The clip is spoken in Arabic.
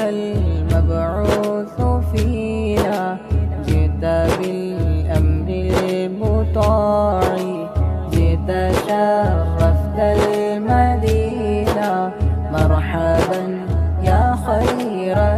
المبعوث فينا، جئت بالأمر المطاع، جئت شرفت المدينة، مرحبا يا خير